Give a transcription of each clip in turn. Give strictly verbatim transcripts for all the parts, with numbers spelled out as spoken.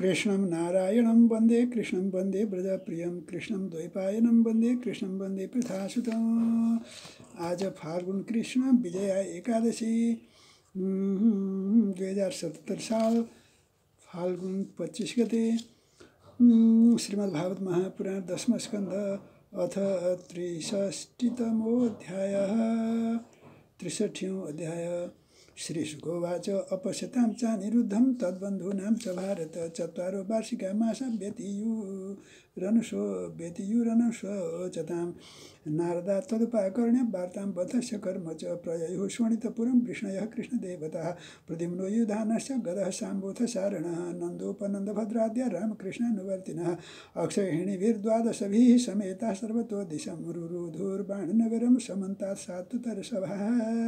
कृष्णं नारायणं वन्दे कृष्णं वन्दे ब्रजप्रियं कृष्णं द्वैपायनं वन्दे कृष्णं वन्दे पृथासुतम्। आज फाल्गुन कृष्ण विजया एकादशी दुई हजार सतहत्तर साल फाल्गुन पच्चीस गते। श्रीमद् भागवत महापुराण दशम स्कंध अथ त्रिषष्टितमोऽध्याय। त्रिषठ्यों अध्याय। श्रीशुकोवाच अपश्यतां चानिरुद्धं तद्बन्धूनां च भारत चत्वारो वार्षिका मासा व्यतीयुरनुषो व्यतीयुरनुशोचतां। नारदा तदुपाकर्ण्य वार्तां वधस्य कर्म च प्रययुः शोणितपुरं वृष्णयः कृष्णदेवताः प्रद्युम्नो युधानश्च गदः शाम्भोऽथ सारणः नन्दोपनन्दभद्राद्या रामकृष्णानुवर्तिनः अक्षयहिणीभिर्द्वादशभिः समेताः सर्वतो दिशं रुरुधुर्बाणनगरं समन्तात् सात्तुतरसभाः।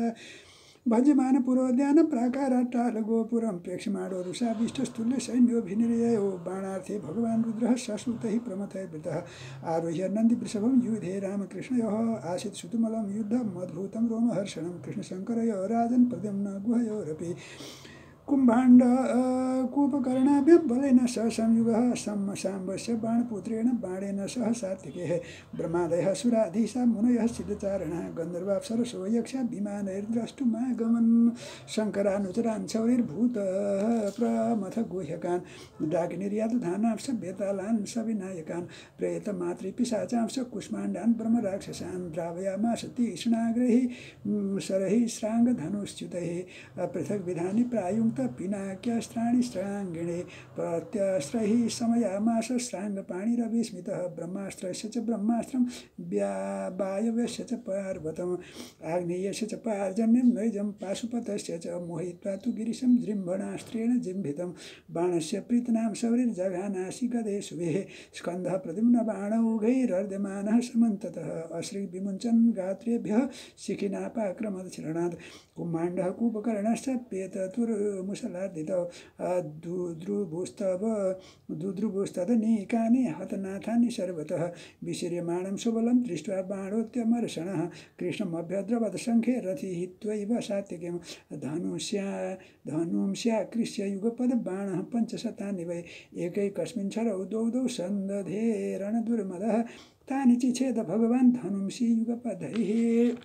भजमान पुरोद्यान प्राकाराट्टाल गोपुरं प्रेक्षमाणो रुषाभिष्टस्तुल्य सैन्योभिनिर्ययो बाणार्थे भगवान् रुद्रः सश्रुतैः प्रमथैर्वृतः आरुह्य नन्दिवृषभं युधे रामकृष्णयोः आसीत् सुतुमलं युद्धं मद्भूतं रोमहर्षणं कृष्णशङ्करयोः राजन् प्रद्युम्न गुहयोरपि कुम्भाण्ड कूपकर्णाभ्य बलेन सह संयुगः साम्बस्य बाणपुत्रेण बाणेन सह सात्विकेः ब्रह्मादयः सुराधीशा मुनयः सिद्धचारणः गन्धर्वाप्सरसो यक्षा विमानैर्द्रष्टुमागमन् शङ्करानुचरान् शौरिर्भूत प्रमथ गुह्यकान् डाकिनिर्यातधानांश बेतालान् सविनायकान् प्रेतमातृपिशाचांश कुष्माण्डान् ब्रह्मराक्षसान् द्रावयामास तीक्ष्णाग्रैः शरैः श्राङ्गधनुश्च्युतैः पृथक् विधानि प्रायुङ्क्त पिनाक्यास्त्राणि श्राङ्गिणे प्रत्यस्त्रैः समयामास श्राङ्गपाणिरविस्मितः ब्रह्मास्त्रस्य च ब्रह्मास्त्रं वायव्यस्य च पार्वतम् आग्नेयस्य च पार्जन्यं नैजं पाशुपतस्य च मोहित्वा तु गिरिशं जृम्भणास्त्रेण जिम्भितं बाणस्य प्रीतनां शौरिर्जघानासि गदे शुभेः स्कन्धः प्रद्युम्न बाणौघैरर्ध्यमानः समन्ततः अश्रिविमुञ्चन् गात्रेभ्यः शिखिनापाक्रमदक्षिणात् कुम्भाण्डः कूपकर्णश्च पेततुर्मुसलादितौ दुद्रुभुस्तव दुद्रुभुस्तदनीकानि हतनाथानि सर्वतः विशीर्यमाणं सुबलं दृष्ट्वा बाणोत्यमर्षणः कृष्णमभ्यद्रवत् शङ्खे रथिः त्वैव सात्विकीं धनुष्या धनुंस्याकृष्य युगपद्बाणः पञ्चशतानि वै एकैकस्मिन् क्षरौ द्वौ द्वौ सन्दधे रणदुर्मदः तानि चिच्छेद भगवान् धनुंसि युगपदैः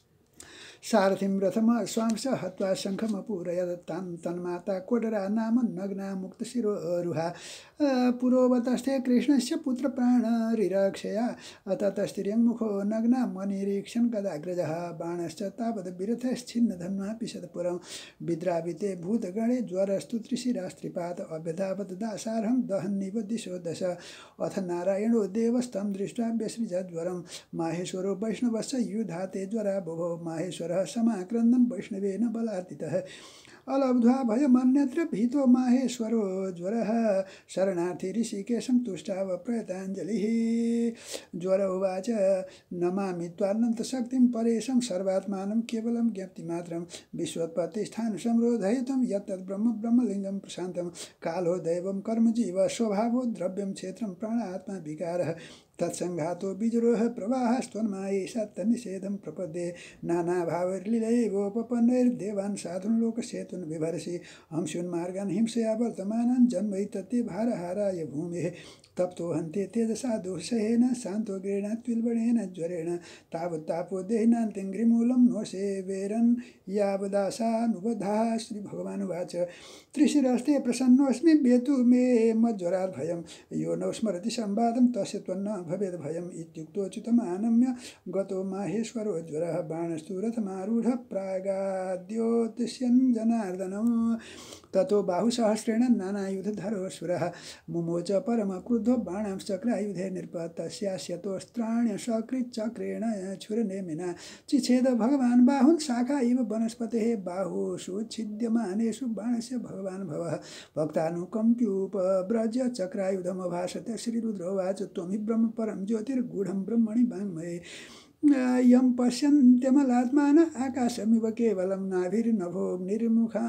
सारथिं रथम स्वांश हत्वा शङ्खमपूरयत् तां तन्माता कोडरा नाम नग्ना मुक्तशिरोरुहा पुरोवतस्थे कृष्णस्य पुत्रप्राणरिरक्षया अततस्तिर्यङ्मुखो नग्ना मनिरीक्षन् गदाग्रजः बाणश्च तावद् विरथश्छिन्नधन्वा पिशतपुरं विद्राविते भूतगणे ज्वरस्तु त्रिशिरास्त्रिपात् अभ्यधावत् दासार्हं दहन्निव दिशो दश अथ नारायणो देवस्तं दृष्ट्वा व्यसृजज्वरं माहेश्वरो वैष्णवस्य युधाते ज्वरा बुभो माहेश्वर समाक्रन्दं वैष्णवेन बलार्तितः अलब्ध्वा भयमन्यत्र भीतो माहेश्वरो ज्वरः शरणार्थी ऋषिकेशं तुष्टाव प्रयताञ्जलिः ज्वर उवाच नमामि त्वानन्तशक्तिं परेशं सर्वात्मानं केवलं ज्ञप्तिमात्रं विश्वोत्पत्तिस्थानं संरोधयितुं यत्तद् ब्रह्म ब्रह्मलिङ्गं प्रशान्तं कालो दैवं कर्मजीव स्वभावो द्रव्यं क्षेत्रं प्राणात्मा विकारः तत्संघातो बीजरोह प्रवाहस्त्वन्मायि सत्तनिषेधं प्रपद्ये नानाभावैर्लीलैवोपपन्नैर्देवान् साधुन् लोकसेतुन् बिभर्षि हंस्युन्मार्गान् हिंसया वर्तमानान् जन्मैतत्ते भारहाराय भूमेः तप्तो हन्ते तेजसा दुःसहेन शान्तो गृह्णात्विल्बणेन ज्वरेण तावत्तापो देहिनान्तिङ्घ्रिमूलं नो सेवेरन् यावदासानुबधाः। श्रीभगवानुवाच त्रिशिरस्ते प्रसन्नोऽस्मि वेतु मे मज्वरात् भयं यो न स्मरति संवादं तस्य त्वन्न भवेद् भयम् इत्युक्तोच्युतमानम्य गतो माहेश्वरो ज्वरः बाणस्तु रथमारूढः प्रागाद्योतिष्यन् जनार्दनम् ततो बाहुसहस्रेण नानायुधधरोऽसुरः मुमोच परमक्रुद्धो बाणांश्चक्रायुधे नृपतस्यास्यतोऽस्त्राण्य सकृच्चक्रेण छुरनेमिना चिच्छेद भगवान् बाहुन् शाखा इव वनस्पतेः बाहुषु छिद्यमानेषु बाणस्य भगवान् भवः भक्तानुकम्प्यूपव्रज्य चक्रायुधमभाषते श्रीरुद्रोवाच त्वं हि ब्रह्म परं ज्योतिर्गूढं ब्रह्मणि वाङ्मये यं पश्यन्त्यमलात्मान आकाशमिव केवलं नाभिर्नभोग्निर्मुखा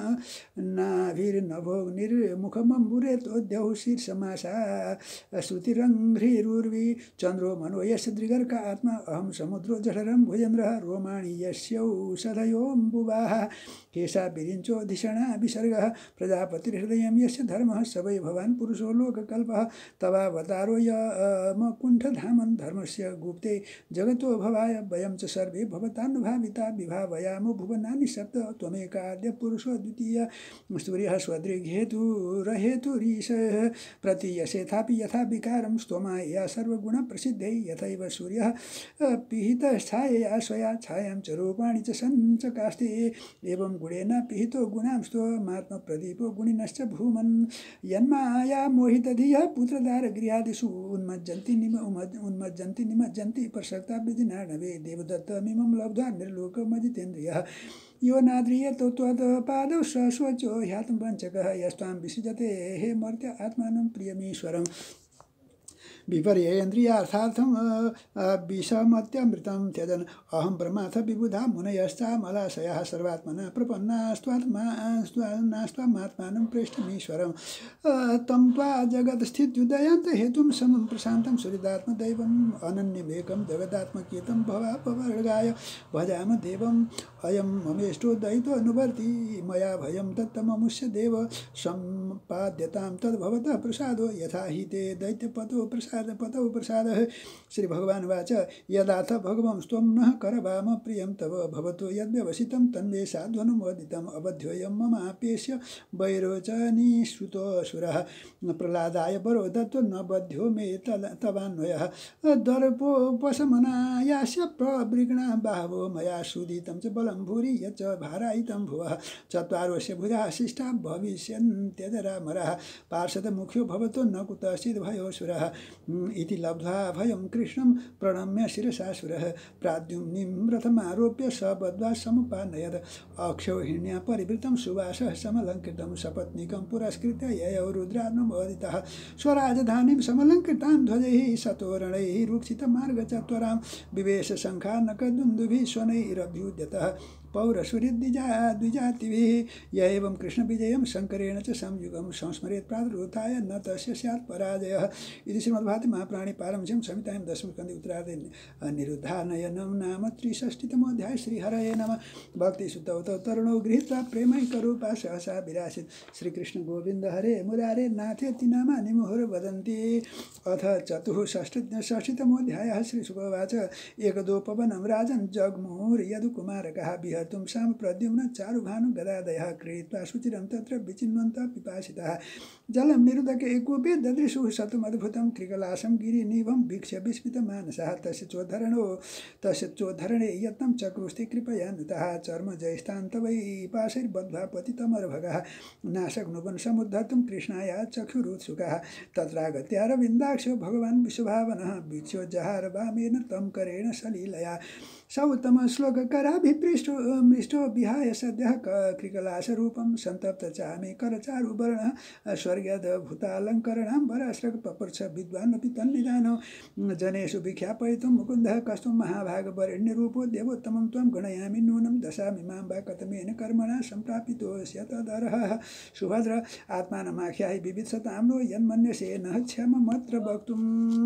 नाभिर्नभोग्निर्मुखमम्बुरेतोद्यौ शीर्षमाशा श्रुतिरङ्घ्रिरुर्वि चन्द्रो मनो यस्य दृगर्क आत्मा अहं समुद्रो जठरं भुजेन्द्रः रोमाणि यस्यौषधयोऽम्बुवाः केशा विरिञ्चोधिषणा विसर्गः प्रजापतिर्हृदयं यस्य धर्मः स वै भवान् पुरुषो लोककल्पः तवावतारो यमकुण्ठधामन् धर्मस्य गुप्ते जगतो भवाय वयं च सर्वे भवतानुभाविता विभावयामो भुवनानि सप्त त्वमेकाद्य पुरुषो द्वितीय सूर्यः स्वदृग्हेतुरहेतुरीशः प्रतीयसेथापि यथा विकारं स्तोमाया सर्वगुणप्रसिद्धै यथैव सूर्यः पिहितच्छायया स्वया छायां च रूपाणि च सञ्चकास्ते एवं गुणेन पिहितो गुणां स्तोमात्मप्रदीपो गुणिनश्च भूमन् यन्माया मोहितधियः पुत्रदारगृहादिषु उन्मज्जन्ति निम उन्मज्जन्ति निमज्जन्ति प्रसक्ता विधिनार्णवे देवदत्तमिमं लब्ध्वा निर्लोकमजितेन्द्रियः यो नाद्रियतो त्वत्पादौ स्वशोचो ह्यातं वञ्चकः यस्त्वां विसृजते हे मर्त्य आत्मानं प्रियमीश्वरम् विपर्येन्द्रियार्थार्थं विषमत्यमृतं त्यजन् अहं ब्रह्माथ विबुधा मुनयश्चामलाशयः सर्वात्मनः प्रपन्नास्त्वात्मात्मानं प्रेष्ठमीश्वरं तं त्वा जगत्स्थित्युदयान्त हेतुं समं प्रशान्तं सुहृदात्मदैवम् अनन्यमेकं जगदात्मकीयतं भवापवर्गाय भजाम देवम् अयं ममेष्टो दयितो अनुवर्ति मया भयं तत्तममुष्य देव सम्पाद्यतां तद्भवतः प्रसादो यथा हि ते दैत्यपतो प्रसाद पतौ प्रसादः श्री भगवान् वाच यदाथ भगवं स्त्वं नः करवाम प्रियं तव भवतो यद्व्यवसितं तन्मे साध्वनुमोदितम् अबध्योऽयं ममाप्येष्य वैरोचनीश्रुतोऽसुरः प्रह्लादाय वरो दत्तो न बध्यो मे तवान्वयः दर्पोपशमनायास्य प्रवृग्णा बाहवो मया सुदितं च बलं भूरि यच्च भारायितं भुवः चत्वारोऽस्य भुजाः शिष्टा भविष्यन्त्यजरामरः पार्षदमुख्यो भवतो न कुतश्चिद् भयोऽसुरः इति लब्ध्वा भयं कृष्णं प्रणम्य शिरसासुरः प्राद्युम्निं रथमारोप्य सबद्ध्वा समुपानयत् अक्षौहिण्या परिवृतं सुवासः समलङ्कृतं सपत्नीकं पुरस्कृत्य ययौ रुद्रानुमोदितः स्वराजधानीं समलङ्कृतां ध्वजैः सतोरणैः रुक्षितमार्गचत्वरां विवेश शङ्खानकदुन्दुभिः स्वनैरभ्युद्यतः पौरसुरिद्विजा द्विजातिभिः य एवं कृष्णविजयं शङ्करेण च संयुगं संस्मरेत् प्रातरुत्थाय न तस्य स्यात् पराजयः इति श्रीमद्भागवते महापुराणे पारमहंस्यां संहितायां दशमस्कन्धे उत्तरार्धे निरुद्धानयनं नाम त्रिषष्टितमोऽध्यायः श्रीहरये नमः भक्तिसुतौ तौ तरुणौ गृहीत्वा प्रेमैकरूपा सहसा विरासीत् श्रीकृष्ण गोविन्द हरे मुरारे नाथेति नामानि मुहुर् वदन्ति अथ चतुःषष्टितमोऽध्यायः श्रीशुकवाच एकदोपवनं राजन् जग्मुर् यदुकुमारकः तुम साम प्रद्युम्न चारुभानु गदादयः क्रीडित्वा शुचिरं तत्र विचिन्वन्तः पिपासितः जलं निरुदके एकूपे ददृशुः शतमद्भुतं कृकलाशं गिरिनिभं वीक्ष्य विस्मितमानसः तस्य चोद्धरणो तस्य चोद्धरणे यत्नं चक्रुस्ते कृपयान्वितः चर्मजयस्तान्तवै पाशैर्बद्ध्वा पतितमर्भगः नाशक्नुवन् समुद्धर्तुं कृष्णाय चक्षुरुत्सुकः तत्रागत्यारविन्दाक्षो भगवान् विश्वभावनः वीक्ष्यो जहार वामेन तं करेण सलीलया सौत्तमश्लोककराभिपृष्टो मृष्टो विहाय सद्यः कृकलाशरूपं सन्तप्तचामे करचारुवर्णः स्वर्गदभूतालङ्करणाम्बरस्रगपपर्छ विद्वानपि तन्निदानो जनेषु विख्यापयितुं मुकुन्दः कस्तुं महाभागवरेण्यरूपो देवोत्तमं त्वं गणयामि नूनं दशामि मां वा कथमेन कर्मणा सम्प्रापितोऽस्य तदर्हः सुभद्र आत्मानमाख्याहि विविधसतां नो यन्मन्यसे न क्षममत्र वक्तुम्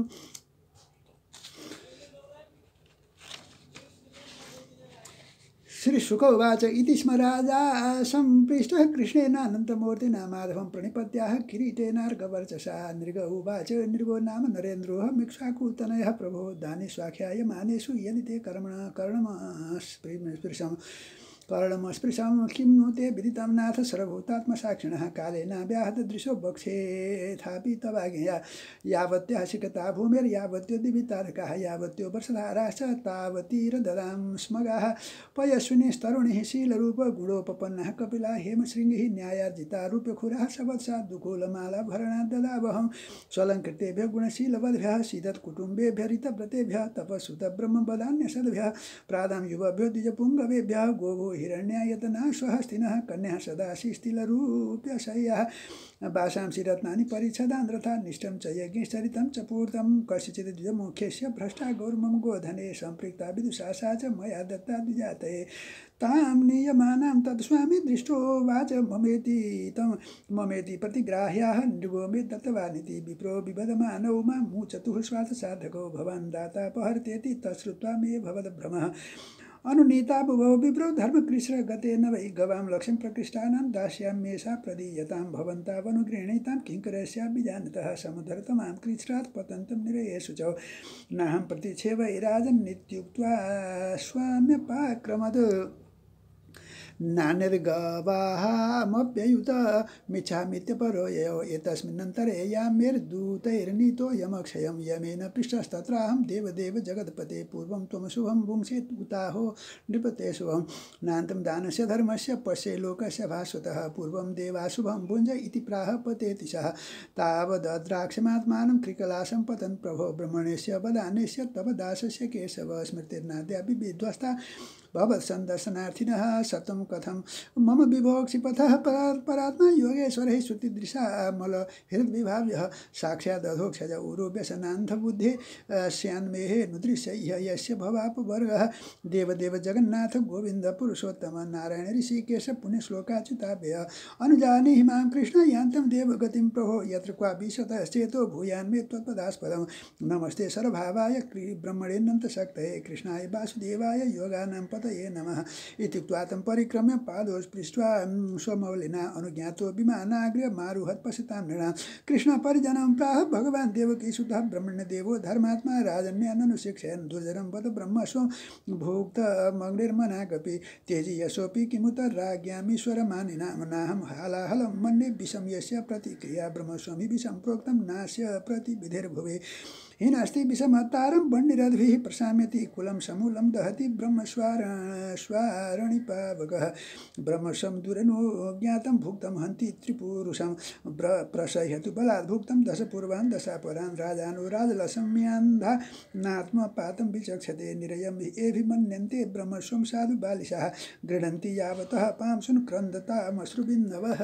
श्री शुकवाच इति स्म राजा सम्पृष्टः कृष्णेनानन्तमूर्तिना माधवं प्रणिपत्याः किरीटेनार्कवर्चसा नृग उवाच नृगो नाम नरेन्द्रोः मिक्ष्वाकुतनयः प्रभो दानि स्वाख्यायमानेषु यदि ते कर्मणा कर्णमस्पृशम् कर्णमस्पृशं किं नो ते विदितं नाथ सर्वभूतात्मसाक्षिणः कालेन व्याहतदृशो वक्षेथापि तवाज्ञया यावत्याः शिखता भूमिर्यावत्यो दिवितारकाः यावत्यो वर्षधाराश्च तावतीरददां स्मगाः पयस्विनीस्तरुणिः शीलरूपगुणोपपन्नः कपिला हेमशृङ्गिः न्यायार्जिता रूप्यखुरः सवत्सा दुकूलमालाभरणा ददावहं स्वलङ्कृतेभ्यः गुणशीलवद्भ्यः सीदत्कुटुम्बेभ्यः ऋतव्रतेभ्यः तपस्सुतब्रह्मवदान्यसद्भ्यः प्रादां युवभ्यो द्विजपुङ्गवेभ्यः गोभो हिरण्यायतना स्वहस्तिनः कन्याः सदा शिस्तिलरूप्यशय्याः वासांसि रत्नानि परिच्छदान्द्रथा निष्ठं च यज्ञश्चरितं च पूर्तं कस्यचित् द्विजमुख्यस्य भ्रष्टा गौर्मम गोधने सम्पृक्ता विदुषा सा च मया दत्ता द्विजातये तां नियमानां तत्स्वामी दृष्टो वाच ममेति तं ममेति प्रतिग्राह्याः नृगो मे दत्तवानिति विप्रो विवदमानौ मां चतुः स्वार्थसाधको भवान् दाता पहर्तेति तच्छ्रुत्वा मे भवद्भ्रमः अनुनीता बुभौ विप्रो धर्मकृष्ण गते न वै गवां लक्ष्यं प्रकृष्टानां दास्याम्येषा प्रदीयतां भवन्तावनुगृह्णीतां किङ्करस्याभिजानतः समुद्धरतमां कृच्छ्रात् पतन्तं निरयेषु च नाहं प्रतीक्षे वै राजन्नित्युक्त्वा स्वाम्यपाक्रमत् नान्यद्गवाहामप्ययुत मिच्छामित्यपरो ययो एतस्मिन्नन्तरे याम्यर्दूतैर्नीतो यमक्षयं यमेन पृष्टस्तत्राहं देवदेव जगत्पते पूर्वं त्वं शुभं भुङ्क्षेत् उताहो नृपते शुभं नान्तं दानस्य धर्मस्य पश्ये लोकस्य भास्वतः पूर्वं देवाशुभं भुञ्ज इति प्राह पतेति सः तावद्राक्षमात्मानं कृकलाशं पतन् प्रभो ब्रह्मण्यस्य वदान्यस्य तव दासस्य केशव स्मृतिर्नाद्यापि विध्वस्ता भवत्सन्दर्शनार्थिनः शतं कथं मम विभोक्षि पथः परात्मा योगेश्वरैः श्रुतिदृशामल हृद्विभाव्यः साक्षादधोक्षज उरुव्यसनान्धबुद्धे स्यान्मेहे नुदृश्य यस्य भवापवर्गः देवदेव जगन्नाथ गोविन्द पुरुषोत्तम नारायण ऋषिकेश पुण्यश्लोकाच्युताभ्यः अनुजानीहि मां कृष्ण यान्तं देवगतिं प्रभो यत्र क्वापि शतश्चेतो भूयान्मे त्वत्पदास्पदं नमस्ते सर्वभावाय ब्रह्मणेऽनन्तशक्तये कृष्णाय वासुदेवाय योगानां पतये नमः इत्युक्त्वा तं परिक्रम्य पादौ स्पृष्ट्वा स्वमौलिना अनुज्ञातो विमानाग्र्य मारुहत् पश्यतां नृणां कृष्ण परिजनं प्राह भगवान् देवकीसुतः ब्रह्मण्यदेवो धर्मात्मा राजन्याननुशिक्षयन् दुर्जनं वद ब्रह्मस्वं भुक्तमग्निर्मनागपि तेजि यशोऽपि किमुत राज्ञामीश्वरमानिनां नाहं हालाहलं मन्ये विषं यस्य प्रतिक्रिया ब्रह्मस्वामी विषं प्रोक्तं नास्य प्रतिविधिर्भुवे हीनास्ति विषमत्तारं बण्डिरद्भिः प्रशाम्यति कुलं समूलं दहति ब्रह्मस्वारण स्वारणिपावकः ब्रह्मशं दुरनो ज्ञातं भुक्तं हन्ति त्रिपुरुषं प्रसह्यतु बलात् भुक्तं दशपूर्वान् दशापरान् राजानो राजलसम्यान्धा नात्मपातं विचक्षते निरयं एभिमन्यन्ते ब्रह्मस्वं साधु बालिशाः गृह्णन्ति यावतः पांसुन् क्रन्दतामश्रुबिन्दवः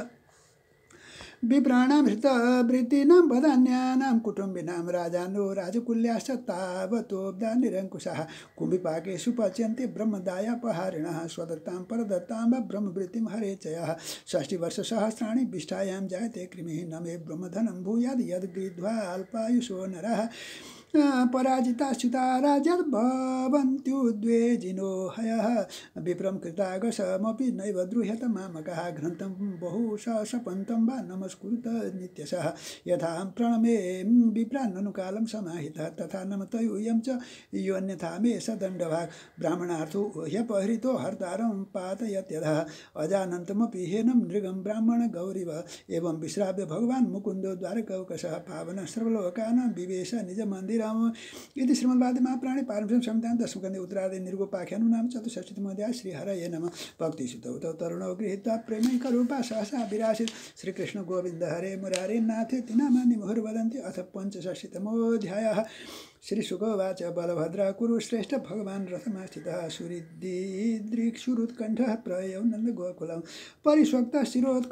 विप्राणां हृतवृत्तीनां वदान्यानां कुटुम्बिनां राजानो राजकुल्याश्च तावतोऽब्धा निरङ्कुशाः कुम्भिपाकेषु पच्यन्ते ब्रह्मदायापहारिणः स्वदत्तां परदत्तां वा ब्रह्मवृत्तिं हरेचयः षष्टिवर्षसहस्राणि विष्ठायां जायते कृमिः न मे ब्रह्मधनं भूयाद् यद् गृध्वा अल्पायुषो नरः पराजिताश्च्युता राज्यात् भवन्त्युद्वेजिनो हयः विप्रं कृतागसमपि नैव द्रुह्यत मामकः घ्नन्तं बहु सपन्तं वा नमस्कुरुत नित्यशः यथा प्रणमे विप्रान्ननुकालं समाहितः तथा नमतयूयं च योऽन्यथा मे सदण्डभाक् ब्राह्मणार्थो ह्यपहृतो हर्तारं पातयत्यधः अजानन्तमपि हेनं नृगं ब्राह्मण गौरीव एवं विश्राव्य भगवान् मुकुन्दो द्वारकौकशः पावन सर्वलोकानां विवेश निजमन्दिर इति श्रीमद्भागवते महापुराणे पारमहंस्यां संहितायां दशमस्कन्धे उत्तरार्धे निरुक्तोपाख्यानं नाम चतुष्षष्टितमोऽध्यायः श्रीहरये नमः भक्तिसुतौ तौ तरुणौ गृहीत्वा प्रेमैकरूपा सहसा विरासीत् श्रीकृष्ण गोविन्द हरे मुरारे नाथेति नामानि मुहुर्वदन्ति अथ पञ्चषष्टितमोऽध्यायः श्रीशुकोवाच बलभद्र कुरु श्रेष्ठ भगवान् रथमास्थितः सुहृद्दीदृक्षुरुत्कण्ठः प्रययौ नन्दगोकुलं परिस्वक्तः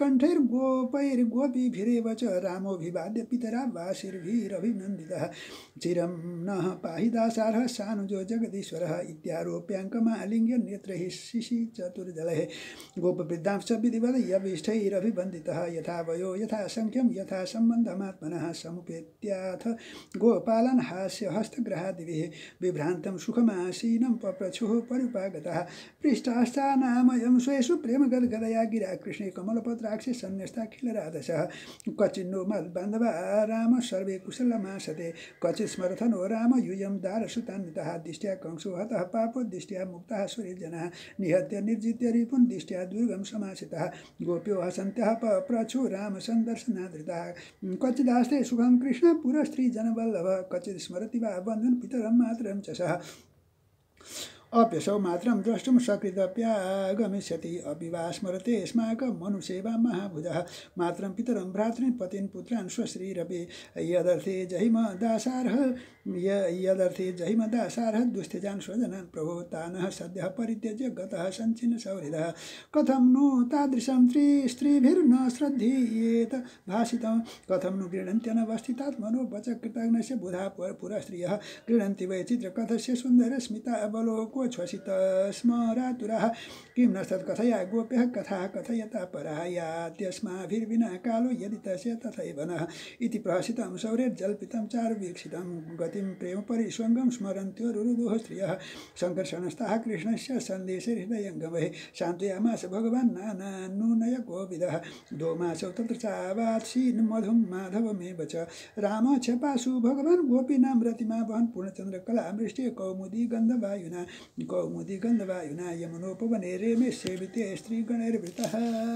शिरोत्कण्ठैर्गोपैर्गोपीभिरेव च रामोऽभिवाद्य पितरा वासिर्भिरभिनन्दितः चिरं नः पाहि दासारः सानुजो जगदीश्वरः इत्यारोप्याङ्कमालिङ्ग्य नेत्रैः शिशि चतुर्दलैः गोपवृद्धांश्च विधिवत् यविष्ठैरभिवन्दितः यथा वयो यथा संख्यं यथा सम्बन्धमात्मनः समुपेत्याथ गोपालन् हास्य हस्तग्रहादिभिः विभ्रान्तं सुखमासीनं पप्रच्छुः परिपागतः पृष्ठाश्चानामयं स्वेषु प्रेमगद्गदया गिरा कृष्णे कमलपत्राक्षे सन्न्यस्ताखिलराधसः क्वचिन्नो मद्बान्धवा राम सर्वे कुशलमासते क्वचित् स्मरथनो राम यूयं दारसुतान्वितः दिष्ट्या कंसो हतः पापो दिष्ट्या मुक्तः सुरेजनः निहत्य निर्जित्य रिपुन् दिष्ट्या दुर्गं समासितः गोप्यो हसन्त्यः पप्रच्छु राम सन्दर्शनादृतः क्वचिदास्ते सुखं कृष्ण पुरस्त्रीजनवल्लभ क्वचित् स्मरति वा बन्धुन् पितरं मातरं च सः अप्यसौ मात्रं द्रष्टुं सकृदप्यागमिष्यति अपि वा स्मरते अस्माकं मनुसेवा महाभुजः मात्रं पितरं भ्रातॄन् पतीन् पुत्रान् स्वश्रीरपि यदर्थे जहिमदासारः यदर्थे जहिमदासारः दुस्त्यजान् स्वजनान् प्रभो तानः सद्यः परित्यज्य गतः सञ्चिन्न सौहृदः कथं नु तादृशं स्त्रीभिर्न श्रद्धीयेत भाषितं कथं नु गृह्णन्त्यनवस्थितात्मनो वच कृतघ्नस्य बुधा पुरा स्त्रियः गृह्णन्ति वै चित्रकथस्य सुन्दरस्मिता अवलोको स्मरातुरः किं न तत्कथया गोप्यः कथाः कथयता पराः यात्यस्माभिर्विना कालो यदि तस्य तथैव नः इति प्रहसितं शौर्यजल्पितं चारुवीक्षितं गतिं प्रेम परिष्वङ्गं स्मरन्त्यो रुरुदुः स्त्रियः सङ्कर्षणस्थाः कृष्णस्य सन्देशे हृदयङ्गमहे शान्तयामास भगवान् नानान्नूनयकोविदः दोमासौ तत्र चावात्सीन् मधुं माधवमेव च राम क्षपासु भगवान् गोपीनां रतिमा वहन् पूर्णचन्द्रकला वृष्टि कौमुदी गन्धवायुना कौमुदी गन्धवायुना यमुनोपवने रेमे सेविते स्त्रीगणैर्वृतः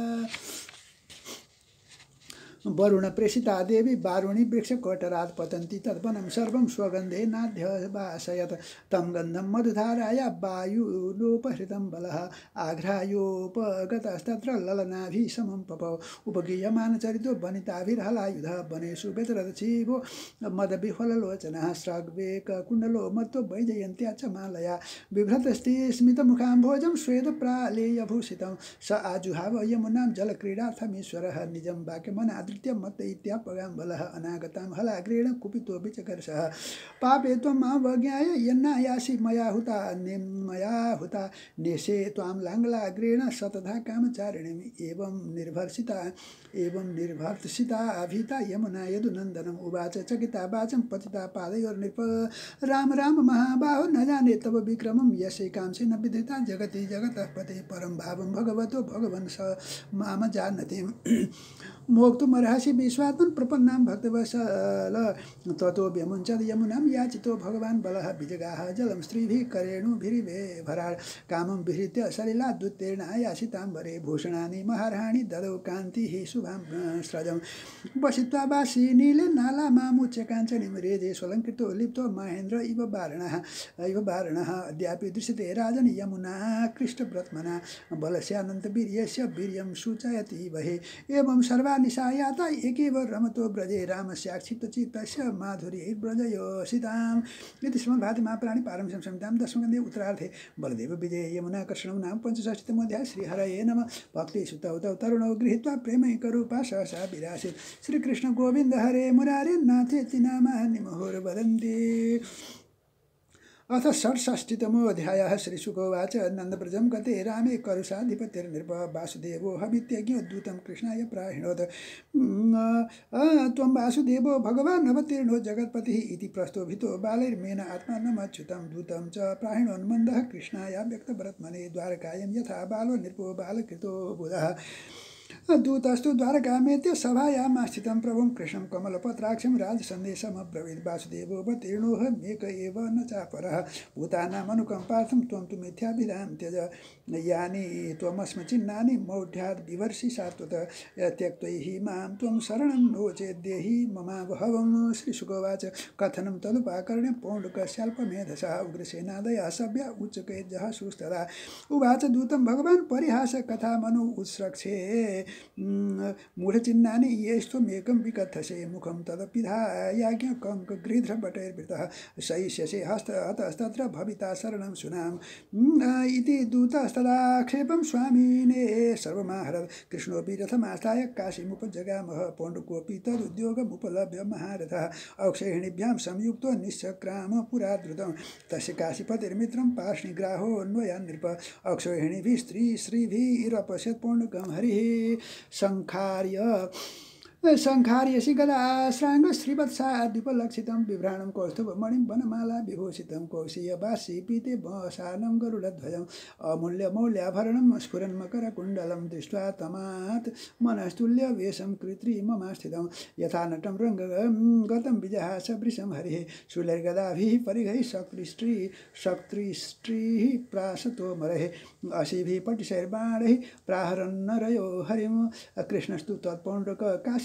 वरुण प्रेषिता देवी वारुणी वृक्षकोटरात् पतन्ति तद्वनं सर्वं स्वगन्धे नाध्यभासयत् तं गन्धं मधुधाराया वायुलोपहृतं बलः आघ्रायोपगतस्तत्र ललनाभिः समं पपौ उपगीयमानचरितो वनिताभिर्हलायुधः वनेषु व्यतरदशीवो मदविह्वललोचनः स्रग्वेककुण्डलो मत्तो वैजयन्त्या च मालया बिभ्रतस्ति स्मितमुखाम्भोजं श्वेतप्रालेयभूषितं स आजुहाव यमुनां जलक्रीडार्थमीश्वरः निजं वाक्यमनाद् मत इत्यापगाम्बलः अनागतां हलाग्रेण कुपितो विचकर्षः पापे त्वम् अवज्ञाय यन्नायासि मया हुता मया हुता नेशे त्वां लाङ्गलाग्रेण सतधा कामचारिणीम् एवं निर्भर्षिता एवं निर्भर्षिता अभीता यमुना यदुनन्दनम् उवाच चकिता वाचं पतिता पादयोर्नृप राम राम महाबाहो न जाने तव विक्रमं यशे कांसे न विदिता जगति जगतः पते परं भावं भगवतो भगवन् स माम जानति मोक्तुमर्हसि विश्वात्मन् प्रपन्नां भक्तवत्सल ततो व्यमुञ्चद् यमुनां याचितो भगवान् बलः विजगाः जलं स्त्रीभिः करेणुभिरिवे भराड् कामं विहृत्य सलिलाद्युत्तेन आयासिताम्बरे भूषणानि महार्हाणि ददौ कान्तिः शुभां स्रजं वसित्वा वासी नीले नाला मामुच्य काञ्चनीं रेजे स्वलङ्कृतो लिप्तो महेन्द्र इव वारणः इव वारणः अद्यापि दृश्यते राजन् यमुना कृष्टव्रत्मना बलस्यानन्तवीर्यस्य वीर्यं सूचयति वहे एवं सर्वा निशायाता एकेव रमतो ब्रजे रामस्याक्षिप्तचित्तस्य माधुर्यैर्व्रजयोषिताम् इति श्रीमद्भागवते महापुराणे पारमहंस्यां संहितायां दशमस्कन्धे उत्तरार्धे बलदेव विजये यमुनाकर्षणं नाम पञ्चषष्टितमोऽध्यायः श्रीहरये नमः भक्तिसुतौ तौ तरुणौ गृहीत्वा प्रेमैकरूपा सहसा विरासीत् श्रीकृष्ण गोविन्द हरे मुरारे नाथेति नामानि मुहुर्वदन्ति अथ षट्षष्टितमोऽध्यायः श्रीशुकोवाच नन्दव्रजं गते रामे करुषाधिपतिर्नृप वासुदेवो हवित्यज्ञो दूतं कृष्णाय प्राहिणोत् त्वं वासुदेवो भगवान् अवतीर्णो जगत्पतिः इति प्रस्तोभितो बालैर्मेन आत्मानमच्युतं दूतं च प्राहिणोन्मन्दः कृष्णाय व्यक्तव्रत्मने द्वारकायं यथा बालो नृपो बालकृतो बुधः दूतस्तु द्वारकामेत्य सभायामास्थितं प्रभुं कृष्णं कमलपत्राक्षं राजसन्देशमब्रवीत् वासुदेवोऽवतीर्णोह मेक एव न चापरः भूतानामनुकम्पार्थं त्वं तु मिथ्याभिधां त्यज यानि त्वमस्मचिन्नानि मौढ्याद् विवर्षि सात्वत त्यक्त्वैहि मां त्वं शरणं नो चेद्देहि ममावहवं श्रीशुकोवाच कथनं तदुपाकर्ण्य पौण्डुकस्याल्पमेधसः उग्रसेनादयः सभ्या उच्चकैर्जः सुस्तदा उवाच दूतं भगवान् परिहासकथामनु उत्स्रक्षे मूढचिन्नानि येष्त्वमेकं विकथसे मुखं तदपिधायाज्ञकङ्कगृध्रभटैर्वृतः सहिष्यसे हस्त हतस्तत्र भविता शरणं सुनाम इति दूतस्तदाक्षेपं स्वामिने सर्वमाहरत् कृष्णोऽपि रथमास्थाय काशीमुपजगामः पौण्डुकोऽपि तदुद्योगमुपलभ्य महारथः अक्षयिणीभ्यां संयुक्तो निश्चक्राम पुरा द्रुतं तस्य काशीपतिर्मित्रं पार्ष्णिग्राहोऽन्वयान् नृप अक्षयिणीभिः स्त्री श्रीभिरपश्यत् पौण्डुकं हरिः संखार्य संखार्यसि गदाश्रांग श्रीवत्साद्युपलक्षितं बिभ्राणं कौस्तुभमणिं वनमाला विभूषितं कौशीयवासी पीते वसानं गरुडध्वजम् अमूल्यमौल्याभरणं स्फुरन्मकरकुण्डलं दृष्ट्वा तमात् मनस्तुल्यवेशं कृत्रिममास्थितं यथा नटं रङ्गगतं विजहासवृशं हरिः शूलैर्गदाभिः परिघैः शक्तिस्त्री शक्तिस्त्रीः प्रासतो मरेः अशीभिः पटिशैर्बाणैः प्राहरन्नरयो हरिं कृष्णस्तु तत्पौण्ड्रक काशी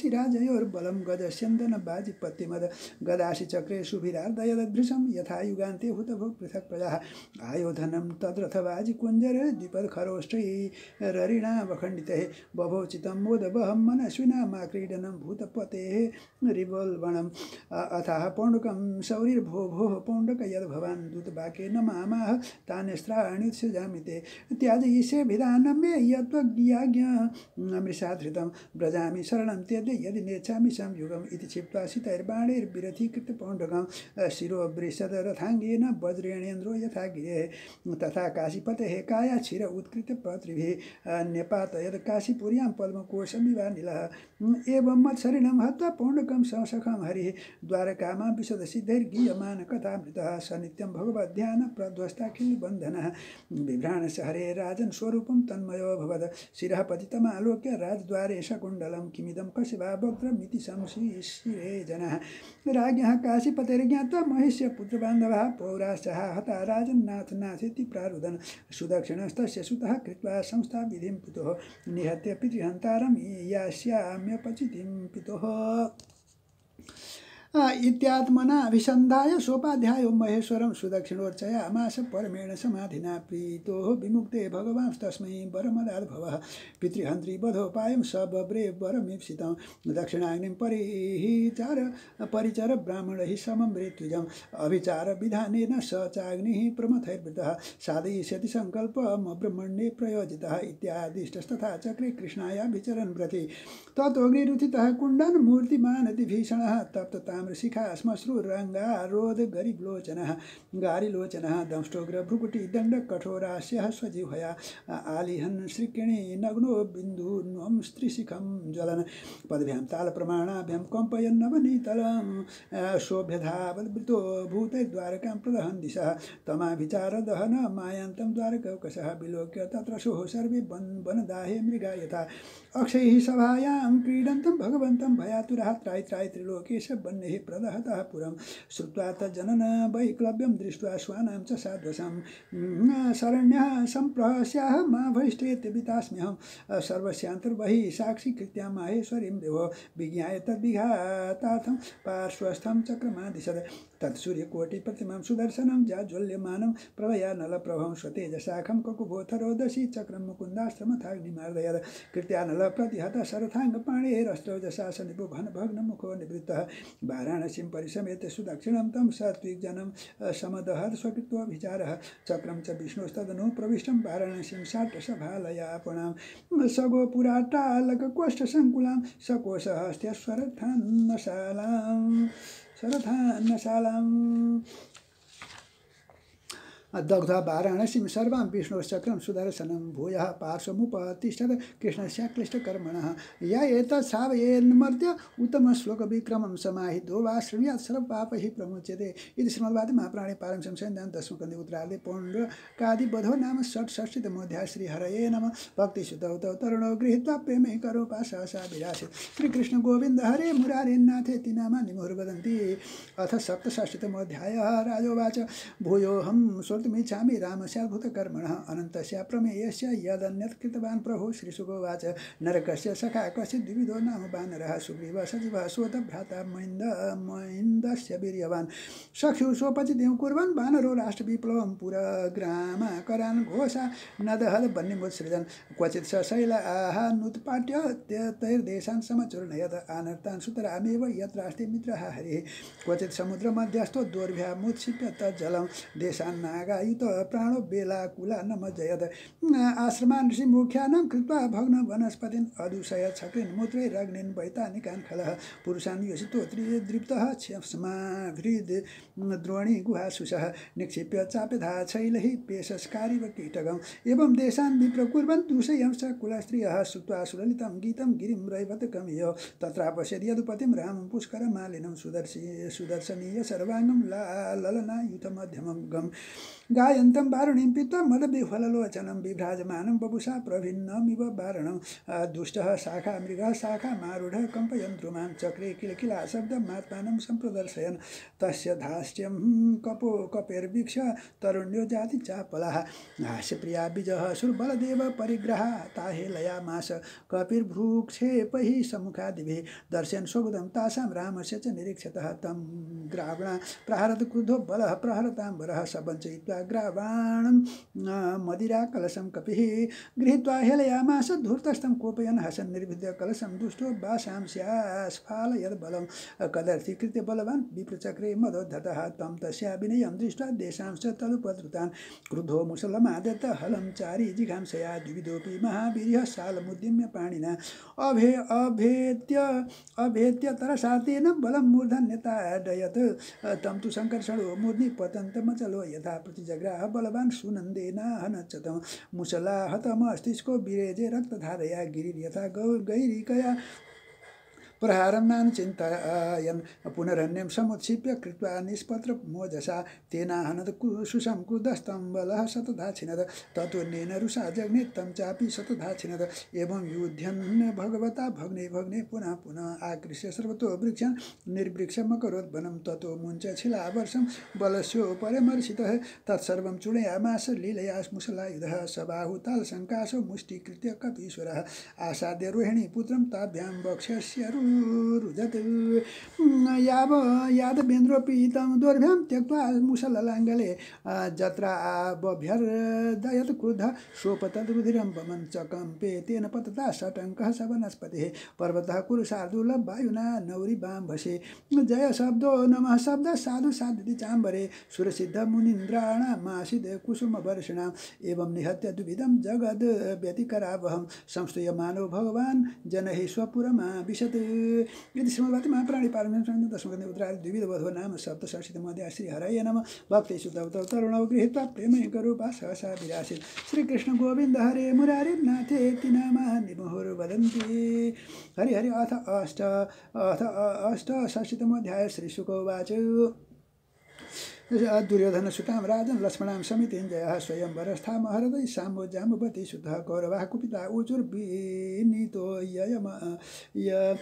काशीराजयोर्बलं गजस्यन्दन बाजिपत्यमद गदासि चक्रे सुभिरार्दयदृशं यथा युगान्ते हुतभुक् पृथक् प्रजाः आयोधनं तद्रथबाजि कुञ्जर द्विपद खरोष्ठैररिणा वखण्डितैः बभोचितं मोदवहं मनस्विना मा क्रीडनं भूतपतेः रिवल्वणम् अथाह पौण्डकं शौरिर्भो भोः पौण्डक यद्भवान् दूतवाक्येन मामाह तान्यस्त्राण्युत्सजामि ते त्याजयिष्ये विधानं मे यत्त्वज्ञाज्ञमृषाधृतं व्रजामि शरणं त्यज्य यदि नेच्छामि संयुगम् इति क्षिप्त्वा सितैर्बाणैर्विरथीकृत्य पौण्डकं शिरोवृषद रथाङ्गेन वज्रेणेन्द्रो यथा गिरेः तथा काशीपतेः काया क्षीर उत्कृत्य पत्रिभिः न्यपातयद काशीपुर्यां पद्मकोशमिवानिलः एवं मत्सरिणं हत्वा पौण्डकं संसखं हरिः द्वारकामां विशदसिद्धैर्गीयमान कथामृतः स नित्यं भगवद्ध्यान प्रध्वस्ताखिलबन्धनः बिभ्राणस्य हरे राजन् स्वरूपं तन्मयो भवद शिरः पतितमालोक्य राजद्वारे शकुण्डलं किमिदं कस्य वक्त्रमिति संशिशिरे जनः राज्ञः काशीपतेर्ज्ञात्वा महिष्य पुत्रबान्धवः पौराश्चः हता राजन्नाथ नाथेति प्रारुदन् सुदक्षिणस्तस्य सुतः कृत्वा संस्था विधिं पितुः निहत्य पितृहन्तारं यास्याम्यपचितिं पितुः इत्यात्मना अभिसन्धाय सोपाध्यायो महेश्वरं सुदक्षिणोर्चयामास परमेण समाधिना प्रीतो विमुक्ते भगवांस्तस्मै वरमदाद्भवः पितृहन्त्री बधोपायं स बब्रे वरमीप्सितं दक्षिणाग्निं परिचार परिचर ब्राह्मणैः समं मृत्युजम् अभिचार विधानेन स चाग्निः प्रमथैर्वृतः साधयिष्यति सङ्कल्पमब्रह्मण्ये प्रयोजितः इत्यादिष्टस्तथा चक्रे कृष्णायाभिचरन् व्रति ततोऽग्निरुथितः कुण्डन् मूर्तिमानति भीषणः तप्ततां शिखा श्मश्रुरङ्गारोध गरिबलोचनः गारिलोचनः दंष्टोग्र भ्रुकुटी दण्ड कठोरास्यः स्वजिह्वया आलिहन् श्रीकिणी नग्नो बिन्दुन्वं स्त्रीशिखं ज्वलन पदभ्यां तालप्रमाणाभ्यां कम्पयन्नवनीतलं शोभ्यधावद्वृतो भूतैर्द्वारकां प्रदहन् दिशः तमाभिचार दहन मायान्तं द्वारकौकशः विलोक्य तत्रशोः सर्वे वनदाहे मृगा यथा अक्षैः सभायां क्रीडन्तं भगवन्तं भयातुरः त्राय त्राय त्रिलोकेश वह्नेः प्रदहतः पुरं श्रुत्वा तज्जनन वैक्लव्यं दृष्ट्वा स्वानां च साध्वसं शरण्यः सम्प्रहस्याः मा भैष्ठेत्यभितास्म्यहं सर्वस्यान्तर्बहिः साक्षी कृत्या माहेश्वरीं देवो विज्ञाय तद्विघातार्थं पार्श्वस्थं चक्रमादिशद तत्सूर्यकोटिप्रतिमां सुदर्शनं जाज्वल्यमानं प्रभया नलप्रभं स्वतेजशाखं ककुभोथरोदशी चक्रं मुकुन्दाश्रमथाग्निमार्दयद कृत्या नलप्रतिहत शरथाङ्गपाणेरस्त्रौजसा सनिभो घनभग्नमुखो निवृत्तः वाराणसीं परिसमेत सुदक्षिणं तं सात्विकजनं समदहद स्वकृत्वाभिचारः चक्रं च विष्णोस्तदनु प्रविष्टं वाराणसीं साट्टसभालयापणां सगोपुराट्टालककोष्ठसङ्कुलां सकोशहस्त्यस्वरथान्नशालां शरथान्नशालां दग्ध वाराणसीं सर्वां विष्णोश्चक्रं सुदर्शनं भूयः पार्श्वमुपतिष्ठत् कृष्णस्य क्लिष्टकर्मणः य एतत् सावयेन्मर्त्य उत्तमश्लोकविक्रमं समाहितो वा शृणुयात् सर्वपापैः प्रमुच्यते इति श्रीमद्भागवते महापुराणे पारमहंस्यां संहितायां दशमस्कन्धे उत्तरार्धे पौण्ड्रकादिवधो नाम षट्षष्टितमोऽध्यायः श्रीहरये नमः भक्तिसुतौ तौ तरुणौ गृहीत्वा प्रेमैकरूपा सा विरासीत् श्रीकृष्ण गोविन्द हरे मुरारेन्नाथेति नामानि मुहुर्वदन्ति अथ सप्तषष्टितमोऽध्यायः राजोवाच भूयोऽहं स्वर्तुमिच्छामि रामस्याद्भुतकर्मणः अनन्तस्य प्रमेयस्य यदन्यत् कृतवान् प्रभुः श्रीशुकोवाच नरकस्य सखा कश्चित् द्विविधो नाम वानरः सुग्रीवः सजीवः स्वतभ्राता महिन्द महिन्दस्य वीर्यवान् सख्यु स्वपचितिं कुर्वन् वानरो राष्ट्रविप्लवं पुरग्रामकरान् घोषा नदहद वह्निमुत्सृजन् क्वचित् सशैलाः नुत्पाट्य तैर्देशान् समचूर्णयत् अनर्थान् सुतरामेव यत्रास्ते मित्रः हरिः क्वचित् समुद्रमध्यस्थो दोर्भ्यामुत्क्षिप्य तज्जलं देशान् नागायुत प्राणो बेलाकुला नमज्जयत् आश्रमान् ऋषिमुख्यानां कृत्वा भग्न वनस्पतिन् अदूषय छक्रिन् मूत्रैरग्निन् वैतानिकान् खलः पुरुषान् योषितो त्रिदृप्तः क्षमाभृद् द्रोणी गुहासुषः निक्षिप्य चाप्यधा शैलैः पेशस्कारिव कीटकम् एवं देशान् विप्रकुर्वन् दूषयं स कुलस्त्रियः श्रुत्वा सुललितं गीतं गिरिं रैवतकमिव तत्रापश्यत् यदुपतिं रामं पुष्करमालिनं सुदर्शी सुदर्शनीय सर्वाङ्गं ललनायुतमध्यमं गम् गायन्तं वारुणीं पीत्वा मदविह्वललोचनं बिभ्राजमानं बपुषा प्रभिन्नमिव वारणं दुष्टः शाखा मृगः शाखा मारूढः कम्पयन् द्रुमान् चक्रे किलकिला शब्दमात्मानं सम्प्रदर्शयन् तस्य धास्यं कपो कपेर्वीक्ष तरुण्यो जाति चापलः हास्यप्रिया विजः सुरबलदेव परिग्रहा ताहेलयामास कपिर्भ्रूक्षेपैः सम्मुखादिभिः दर्शयन् स्वगुदं तासां रामस्य च निरीक्षतः तं ग्रावणा प्रहरत क्रुद्धो बलः प्रहरताम्बरः सबञ्चयित्वा ग्रावाणं मदिरा कलशं कपिः गृहीत्वा हेलयामास धूर्तस्थं कोपयन् हसन् निर्विद्य कलशं दुष्टो बासां स्यास्फालयद् बलं कदर्थीकृत्य बलवान् विप्रचक्रे मदोद्धतः तं तस्याभिनयं दृष्ट्वा देशांश्च तदुपद्रुतान् क्रुद्धो मुसलमादत्त हलं चारी जिघांसया द्विविधोऽपि महावीर्यः सालमुद्यम्य पाणिना अभे अभेद्य अभेद्य तरसा तेन बलं मूर्धन्यताडयत् तं तु सङ्कर्षणो मूर्ध्नि पतन्तमचलो यथा प्रतिजग्राह बलवान् सुनन्देन हनच्चतं मुसलाहतमस्तिष्को विरेजे रक्तधारया गिरिर्यथा गौ गैरिकया प्रहारं नानुचिन्तयन् पुनरन्यं समुत्क्षिप्य कृत्वा निष्पत्र मोजसा तेनाहनद सुषं क्रुद्धस्तं बलः शतधाछिनद ततोऽन्येन रुषा जग्ने तं चापि शतधाछिनद एवं युध्यन् भगवता भग्ने भग्ने पुनः पुनः आकृष्य सर्वतो वृक्षं निर्वृक्षमकरोत् वनं ततो मुञ्च शिलावर्षं बलस्योपरिमर्शितः तत्सर्वं चूडयामास लीलया मुसलायुधः सबाहुतालशङ्कासो मुष्टीकृत्य कपीश्वरः आसाद्य रोहिणी पुत्रं ताभ्यां वक्ष्यस्य रुजत याव यादवेन्द्रोऽपि तं दोर्भ्यां त्यक्त्वा मुसललाङ्गले जत्रा बभ्यर्दयत् क्रुद्धः सोपतद्रुधिरं वमन् चकम्पे तेन पतता षटङ्कः स वनस्पतिः पर्वतः कुरुशार्दूलं वायुना नौरिबाम्भसे जय शब्दो नमः शब्दः साधु साधिति चाम्बरे सुरसिद्ध मुनीन्द्राणामासीद् कुसुमवर्षिणाम् एवं निहत्य द्विविधं जगद् व्यतिकरावहं संस्तूयमानो भगवान् जनैः स्वपुरमाविशत् यदि श्रीमद्भागवते महापुराणे पारमहंससंहितायां दशमस्कन्धे उत्तरार्धे द्विविधवधो नाम सप्तषष्टितमोऽध्यायः श्रीहरये नमः भक्तेषु तव तव तरुणौ गृहीत्वा प्रेमैकरूपा सहसा विरासीत् श्रीकृष्ण गोविन्द हरे मुरारे नाथेति नामानि मुहुर्वदन्ति हरि हरि अथ अष्ट अथ अष्टषष्टितमोऽध्यायः श्रीशुक उवाच दुर्योधन सुतां राजन् लक्ष्मणां समितिञ्जयः स्वयंवरस्था महरदै साम्बो जाम्बवती सुतः कौरवाः कुपिता ऊचुर्विनीतो ययम य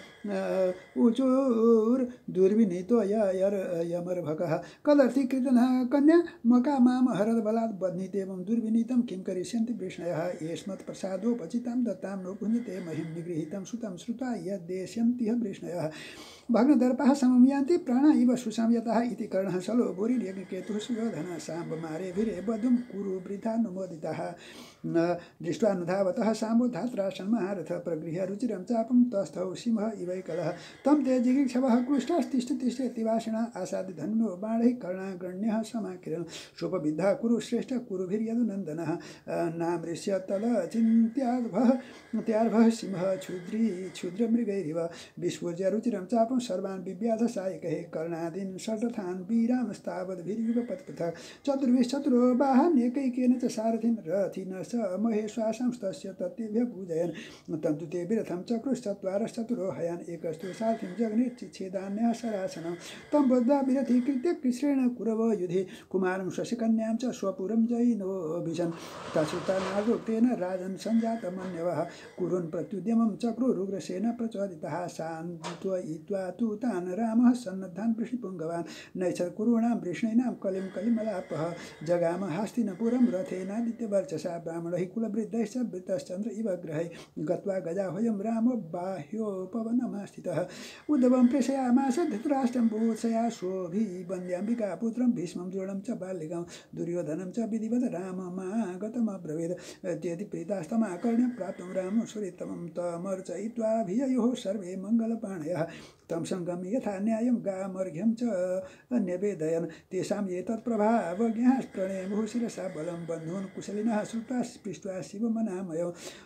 ऊचुर् दुर्विनीतो यमर्भकः कदर्थी कृतनः कन्या मकामां हरद बलात् बध्नितेवं दुर्विनीतं किं करिष्यन्ति वृष्णयः येष्मत्प्रसादोपचितां दत्तां नो पुण्यते महिं निगृहीतं सुतं श्रुत्वा यद्देश्यन्तिह वृष्णयः भग्नदर्पः समं यान्ति प्राणा इव सुसंयतः इति कर्णः सलो भूरिर्यज्ञकेतुः सुयोधनः साम्ब मारे वीरे वधुं कुरु वृथा नुमोदितः दृष्ट्वा नुधावतः साम्बो धात्रा सन्महारथ प्रगृह्य रुचिरं चापं तस्थौ सिंह इवैकलः तं ते जिगीक्षवः कृष्टास्तिष्ठ तिष्ठेति वासिना आसाद्य धन्यो बाणैः कर्णाग्रण्यः समाकिरन् सोपविद्धा कुरु श्रेष्ठ कुरुभिर्यदुनन्दनः नामृश्य तदचिन्त्याद्भः त्यार्भः सिंह क्षुद्री क्षुद्रमृगैरिव विस्फुर्य रुचिरं चापं सर्वान् बिव्याध सायकैः कर्णादीन् षट्थान् वीरांस्तावद्भिर्युगपत्पृथक् चतुर्विश्चतुरो बाहान्यकैकेन च सारथिन् रथिनः स महेश्वासांस्तस्य तत्तेभ्यः पूजयन् तं तु ते विरथं चक्रुश्चत्वारश्चतुरो हयान् एकस्तु सारथिं जग्ने चिच्छेदान्यः सरासनं तं बद्ध्वा विरथीकृत्य कृष्णेन कुरव युधे कुमारं शशिकन्यां च स्वपुरं जयिनोऽभिशन् तच्छ्रुतानादोक्तेन राजन् सञ्जातमन्यवः कुरुन् प्रत्युद्यमं चक्रुरुग्रसेन प्रचोदितः सान्त्वयित्वा तु तान् रामः सन्नद्धान् वृष्णिपुङ्गवान् नैच्छत् कुरूणां वृष्णीनां कलिं कलिमलापः जगाम हास्तिनपुरं रथेनादित्यवर्चसा ब्राह्मणैः कुलवृद्धैश्च वृत्तश्चन्द्र इव ग्रहैः गत्वा गजाह्वयं रामो बाह्योपवनमास्थितः उद्धवं प्रेषयामास धृतराष्ट्रं बोत्सया शोभिवन्द्याम्बिका पुत्रं भीष्मं द्रोणं च बाल्यकं दुर्योधनं च विधिवत् राममागतमब्रवीत् तेति प्रीतास्तमाकर्ण्य प्राप्तं रामं सुरितमं तमर्चयित्वाभिययोः सर्वे मङ्गलपाणयः तं सङ्गम्य यथा न्यायं गामर्घ्यं च न्यवेदयन् तेषां एतत्प्रभावज्ञः प्रणेमुः शिरसा बलं बन्धून् कुशलिनः श्रुत्वा स्पृष्ट्वा शिवमनामयो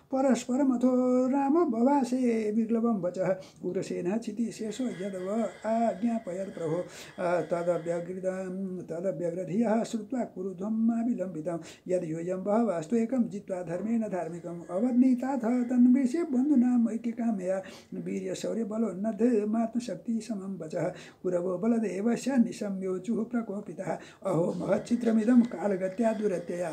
परस्परम अथो राम बभासे विक्लवम वचः उग्रसेनः क्षितिशेषो यदव आज्ञापयत् प्रभो तदव्यग्रिदं तदव्यग्रधियः श्रुत्वा कुरुध्वमाविलम्बितं यद् योऽयं बहवस्त्वेकं जित्वा धर्मेण धार्मिकम् अवनीताथ तन्वेषे बन्धूनाम् ऐक्यकामया वीर्यशौर्यबलोन्नद् मात्मशक्ति समं वचः कुरवो बलदेवस्य निशम्योचुः प्रकोपितः अहो महच्चित्रमिदं कालगत्या दुरत्यया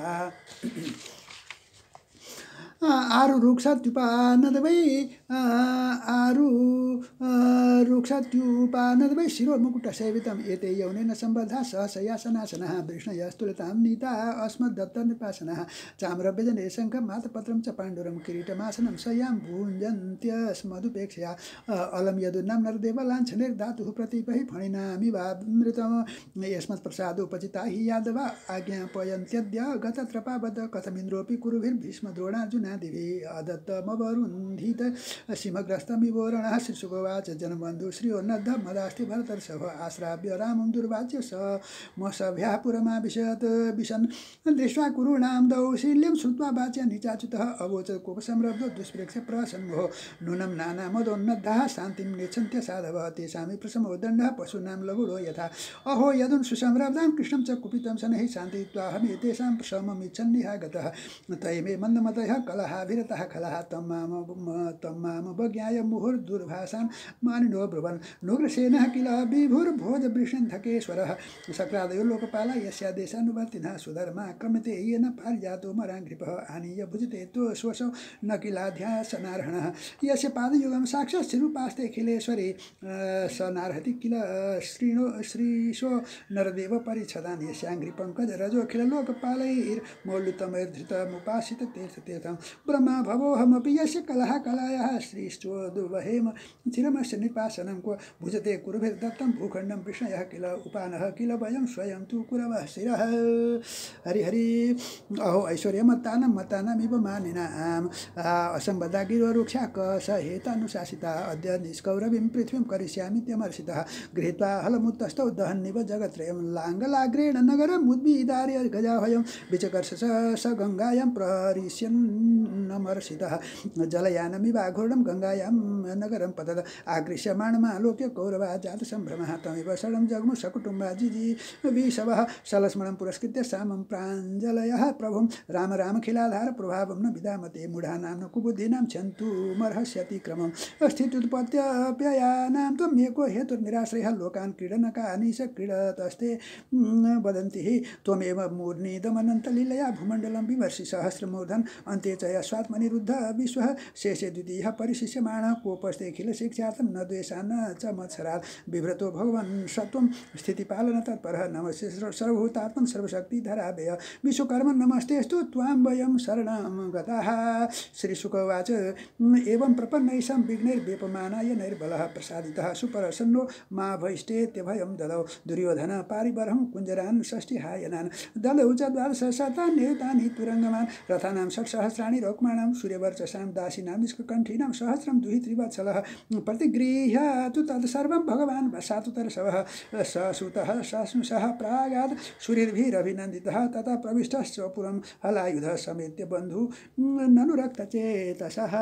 आरु रुक्षत्युपानदवै आरु रुक्षत्युपानदवै शिरोमुकुटसेवितम् एते यौनेन सम्बद्धा सहसयासनासनः वृष्णयस्तुलतां नीता अस्मद्दत्तनिपासनः चाम्रव्यजने शङ्खं मातपत्रं च पाण्डुरं किरीटमासनं शय्यां भुञ्जन्त्यस्मदुपेक्षया अलं यदुन्नां नरदेवलाञ्छनैर्धातुः प्रतीपैः फणिनामिवामृतं यस्मत्प्रसादोपचिता हि यादवा आज्ञापयन्त्यद्य गतत्रपाबद्ध कथमिन्द्रोऽपि कुरुभिर्भीष्मद्रोणार्जुन दिवि अदत्तमवरुन्धित सीमग्रस्तमिवोरणः शिशुकोवाच जनबन्धु श्रियोन्नद्ध मदास्ति भरतर्षभ आश्राव्य रामं दुर्वाच्य स मसभ्यः पुरमाविशत् विशन् दृष्ट्वा कुरूणां दौशील्यं श्रुत्वा वाच्य निचाच्युतः अवोच कोपसंरब्धो दुष्प्रेक्ष्य प्रसन्मो नूनं नानामदोन्नद्धः शान्तिं नेच्छन्त्य साधवः तेषामि प्रसमो दण्डः पशूनां लघुरो यथा अहो यदुन् सुसंरब्धां कृष्णं च कुपितं शनैः शान्तित्वाहमेतेषां प्रशममिच्छन्निह गतः तैमे मन्दमतयः कलहाभिरतः खलः तम्माम तम्मामवज्ञाय मुहुर्दुर्भाषान् मानिनो ब्रुवन् नुग्रसेनः किल विभुर्भोजवृषन्धकेश्वरः शक्रादयो लोकपाला यस्यादेशानुवर्तिनः सुधर्मा क्रम्यते येन पारिजातो मराङ्घ्रिपः आनीय भुजते तो स्वसौ न किलाध्यासनार्हणः यस्य पादयुगं साक्षात् शिरूपास्ते खिलेश्वरे स नार्हति किल श्रीणो श्रीशो नरदेव परिच्छदान् यस्याङ्घ्रिपङ्कजरजोऽखिललोकपालैर्मौल्युतमैर्धृतमुपासित तीर्थतीर्थं ब्रह्मा भवोऽहमपि यस्य कलह कलायः श्रीश्चो दुर्वहेम चिरमस्य निपासनं क्व भुजते कुरुभिर्दत्तं भूखण्डं विष्णयः किल उपानः किल वयं स्वयं तु कुरवः शिरः हरि हरि अहो ऐश्वर्यमत्तानं मतानमिव मानिनाम् असम्बद्धा गिरोरुक्षा कसहेतानुशासिता अद्य निष्कौरवीं पृथ्वीं करिष्यामीत्यमर्षितः गृहीत्वा हलमुत्तस्थौ दहन्निव जगत्त्रयं लाङ्गलाग्रेण नगरमुद्भिदार्य गजाभयं विचकर्ष स गङ्गायां प्रहरिष्यन्नमर्षितः जलयानमिवाघूर्णं गङ्गायां नगरं पतद आगृह्यमाणमालोक्य कौरवा जातसम्भ्रमः तमेव शरणं जग्मु सकुटुम्बा जिजी विषवः सलस्मरणं पुरस्कृत्य सामं प्राञ्जलयः प्रभुं राम राम खिलाधार प्रभावं न विदामते मूढानां न कुबुद्धीनां छन्तुमर्हस्यति क्रमं स्थित्युत्पत्त्यप्ययानां त्वमेको हेतुर्निराश्रयः लोकान् क्रीडनकानिश क्रीडतस्ते वदन्ति त्वमेव मूर्निदमनन्तलीलया भूमण्डलं विवर्षि सहस्रमूर्धन् अन्ते च यस्वात्मनिरुद्ध विश्वः शेषे द्वितीयः परिशिष्यमाणः कोपस्ते खिलशिक्षार्थं न द्वेषान् च मत्सरात् बिभ्रतो भगवन् सत्वं स्थितिपालन तत्परः नमस्ते सर्वभूतात्मन् सर्वशक्तिधराभय विश्वकर्म नमस्तेस्तु त्वां वयं शरणं गताः श्रीशुकवाच एवं प्रपन्नैषां विघ्नैर्व्यपमानाय नैर्बलः प्रसादितः सुप्रसन्नो मा भैष्टेत्यभयं ददौ दुर्योधन पारिबरहं कुञ्जरान् षष्टिहायनान् ददौ च द्वादशशतान् नियुतानि तुरङ्गमान् रथानां षट्सहस्राणि रोक्माणां सूर्यवर्चसां दासीनां निष्कण्ठीनां सहस्रं दुहित्रिवत्सलः प्रतिगृह्य तु तत्सर्वं भगवान् सातुतरसवः ससुतः सस्नुषः प्रागात् सूर्यभिरभिनन्दितः ततः प्रविष्टस्वपुरं हलायुधः समेत्य बन्धु ननुरक्तचेतसः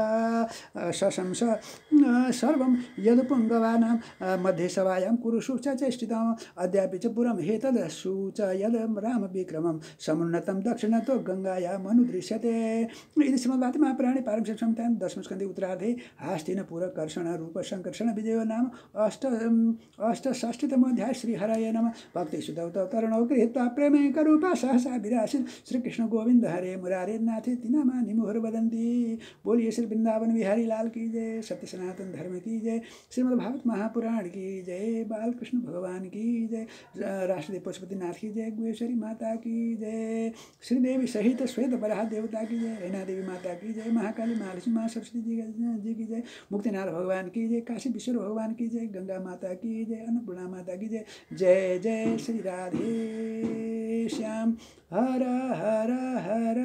शशंस सर्वं यदुपुङ्गवानां मध्ये सभायां कुरुषु च चेष्टितम् अद्यापि च पुरं हेतदस्सु च यद् रामविक्रमं समुन्नतं दक्षिणतो गङ्गायाम् अनुदृश्यते इति श्रीमद्भागवते महापुराणे पारमहंस्यां संहितायां दशमस्कन्धे उत्तरार्धे आस्तीनपुरकर्षण रूप संकर्षण विजयो नाम अष्ट अष्टषष्टितमोऽध्याय श्रीहरये नमः भक्तिसुधौतरणौ गृहीत्वा प्रेमैकरूपा सहसा विरासीत् श्रीकृष्ण गोविन्द हरे मुरारे नाथेति नामानि मुहुर् वदन्ति बोलिए श्री वृंदावन बिहारी लाल की जय सत्य सनातन धर्म की जय श्रीमद्भागवत महापुराण की जय बालकृष्ण भगवान की जय राष्ट्रदेव पशुपतिनाथ की जय गुहेश्वरी माता की जय श्रीदेवी सहित श्वेत बराह देवता की जय रैना देवी माता की जय महाकाली महालक्ष्मी माँ सरस्वती जी जी की जय मुक्तिनाथ भगवान की जय काशी विश्वर भगवान की जय गंगा माता की जय अन्नपूर्णा माता की जय जय जय श्री राधे श्याम हर हर हर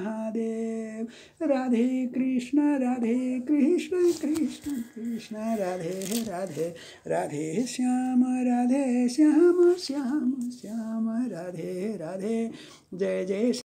महादेव राधे कृष्ण राधे कृष्ण कृष्ण कृष्ण राधे राधे राधे श्याम राधे श्याम श्याम श्याम राधे राधे जय जय